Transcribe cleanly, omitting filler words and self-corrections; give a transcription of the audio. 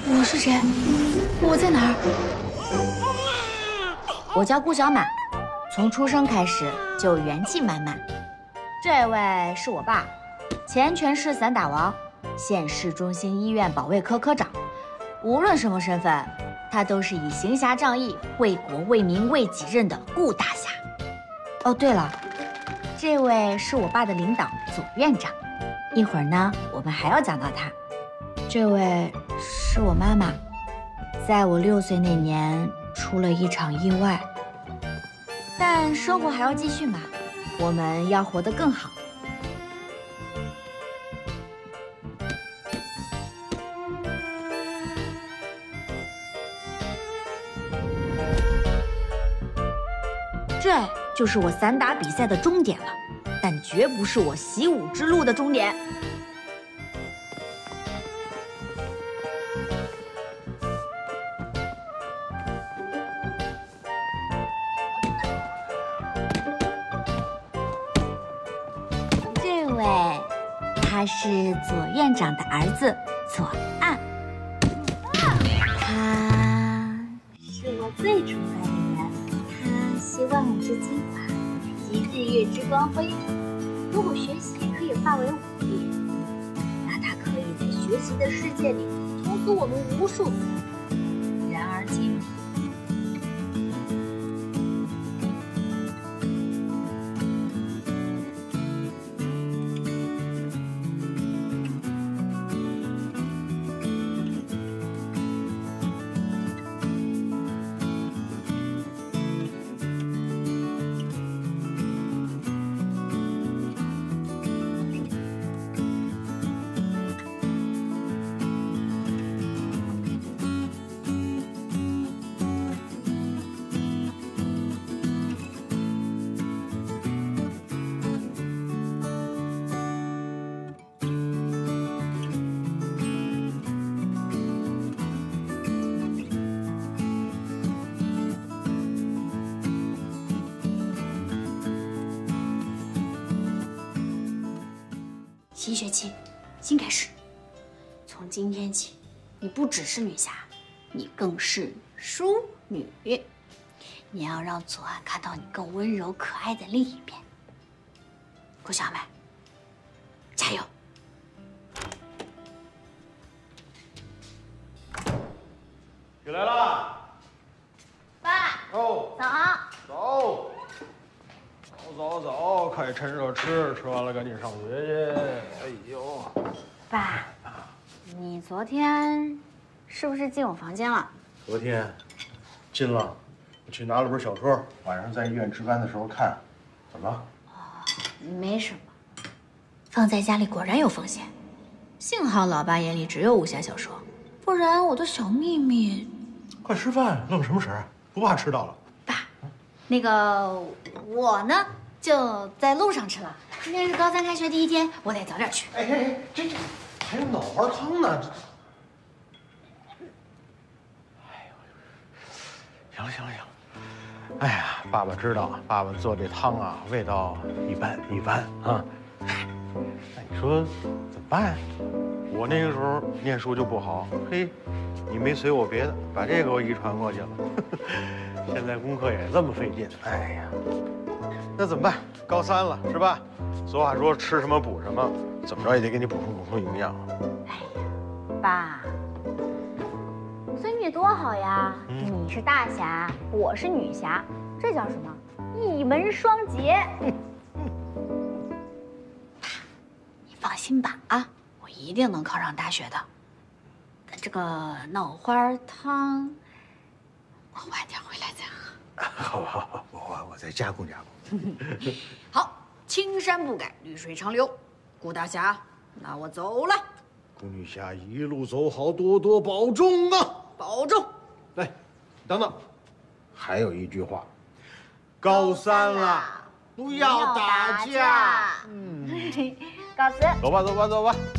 我是谁？我在哪儿？ 我叫顾小满，从出生开始就元气满满。这位是我爸，前全市散打王，现市中心医院保卫科科长。无论什么身份，他都是以行侠仗义、为国为民为己任的顾大侠。哦，对了，这位是我爸的领导左院长，一会儿呢我们还要讲到他。这位是我妈妈，在我6岁那年出了一场意外，但生活还要继续嘛，我们要活得更好。这就是我散打比赛的终点了，但绝不是我习武之路的终点。这位，他是左院长的儿子左岸，他是我最崇拜的人。他希望我这金发及日月之光辉。如果学习可以化为武力，那他可以在学习的世界里捅死我们无数次。然而今日， 新学期，新开始。从今天起，你不只是女侠，你更是淑女。你要让左岸看到你更温柔可爱的另一面。顾小满，加油！ 起来啦！ 爸， 哦， 早。 走，快趁热吃，吃完了赶紧上学去。哎呦， 爸，你昨天是不是进我房间了？ 昨天进了，我去拿了本小说，晚上在医院值班的时候看。怎么了？ 没什么，放在家里果然有风险。幸好老爸眼里只有武侠小说，不然我的小秘密…… 快吃饭，愣什么神啊？不怕吃到了？ 爸，那个我呢？就在路上吃了。今天是高3开学第1天，我得早点去。 哎，这还有脑花汤呢。哎呦，行了。哎呀，爸爸知道，爸爸做这汤啊，味道一般啊。那你说怎么办？我那个时候念书就不好，嘿，你没随我别的，把这给我遗传过去了。现在功课也这么费劲，哎呀。那怎么办？高3了是吧？俗话说吃什么补什么，怎么着也得给你补充营养。 哎呀，爸，孙女多好呀！你是大侠，我是女侠，这叫什么？一门双杰。你放心吧啊，我一定能考上大学的。但这个脑花汤，我晚点回来再喝。 好，我再加工。 好，青山不改，绿水长流。顾大侠，那我走了。 顾女侠一路走好，多多保重啊！ 保重。 来，等等，还有一句话，高3了，不要打架。 告辞。 走吧。